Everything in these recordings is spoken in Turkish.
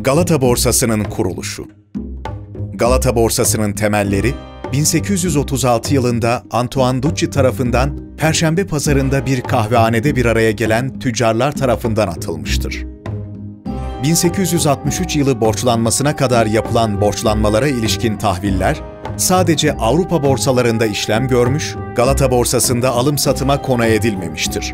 Galata Borsası'nın kuruluşu. Galata Borsası'nın temelleri 1836 yılında Antoine Ducci tarafından Perşembe Pazarı'nda bir kahvehanede bir araya gelen tüccarlar tarafından atılmıştır. 1863 yılı borçlanmasına kadar yapılan borçlanmalara ilişkin tahviller sadece Avrupa borsalarında işlem görmüş, Galata Borsası'nda alım-satıma konu edilmemiştir.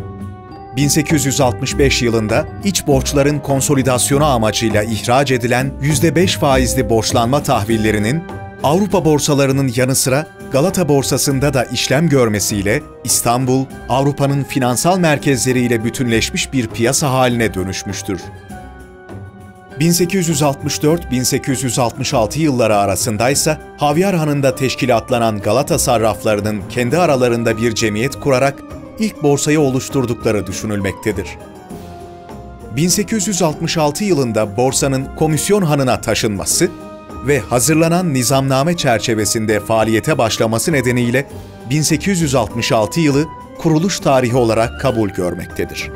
1865 yılında iç borçların konsolidasyonu amacıyla ihraç edilen %5 faizli borçlanma tahvillerinin Avrupa borsalarının yanı sıra Galata Borsası'nda da işlem görmesiyle İstanbul, Avrupa'nın finansal merkezleriyle bütünleşmiş bir piyasa haline dönüşmüştür. 1864-1866 yılları arasındaysa Havyarhan'ında teşkilatlanan Galata sarraflarının kendi aralarında bir cemiyet kurarak ilk borsayı oluşturdukları düşünülmektedir. 1866 yılında borsanın Komisyon Hanı'na taşınması ve hazırlanan nizamname çerçevesinde faaliyete başlaması nedeniyle 1866 yılı kuruluş tarihi olarak kabul görmektedir.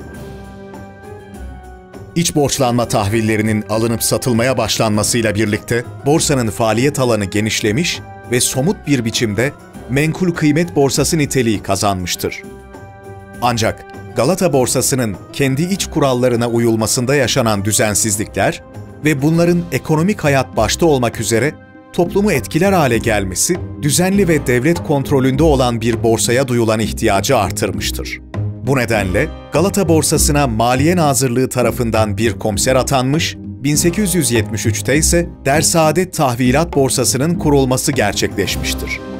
İç borçlanma tahvillerinin alınıp satılmaya başlanmasıyla birlikte borsanın faaliyet alanı genişlemiş ve somut bir biçimde menkul kıymet borsası niteliği kazanmıştır. Ancak Galata Borsası'nın kendi iç kurallarına uyulmasında yaşanan düzensizlikler ve bunların ekonomik hayat başta olmak üzere toplumu etkiler hale gelmesi, düzenli ve devlet kontrolünde olan bir borsaya duyulan ihtiyacı artırmıştır. Bu nedenle Galata Borsası'na Maliye Nazırlığı tarafından bir komiser atanmış, 1873'te ise Dersaadet Tahvilat Borsası'nın kurulması gerçekleşmiştir.